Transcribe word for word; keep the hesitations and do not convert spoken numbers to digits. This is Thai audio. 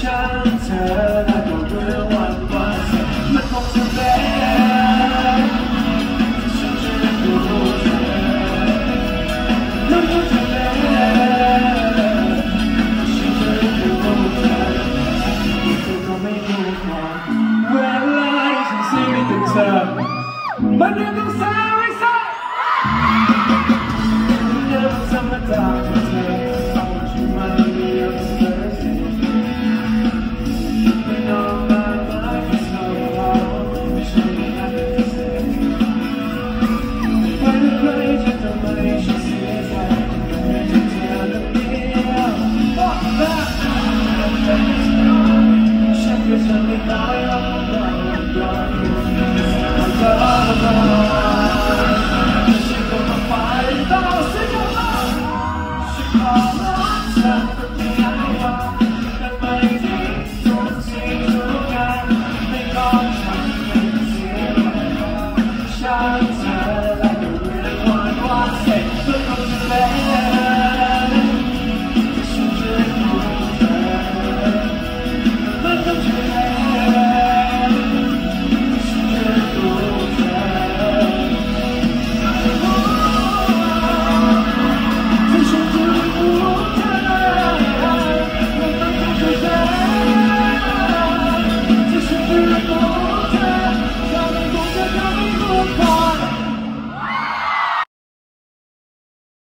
ฉันเธอและก็เมื่อวันวันมันคงจะเป็นฉันจะดูเธอมันคงจะเป็นฉันจะดูเธอเธอก็ไม่รู้ว่าเวลาฉันสิ่งที่เธอมันยังต้องสาวให้สาวเรื่องธรรมดาของเธอเอาที่มันไม่ยอมเสียที You know my life is so hardไม่ใช่ไม่ได้แต่เสียไม่ได้ใครจะทำให้ฉันเสียใจไม่ใช่เธอและเดียวฉันก็จะไม่ตายหรอก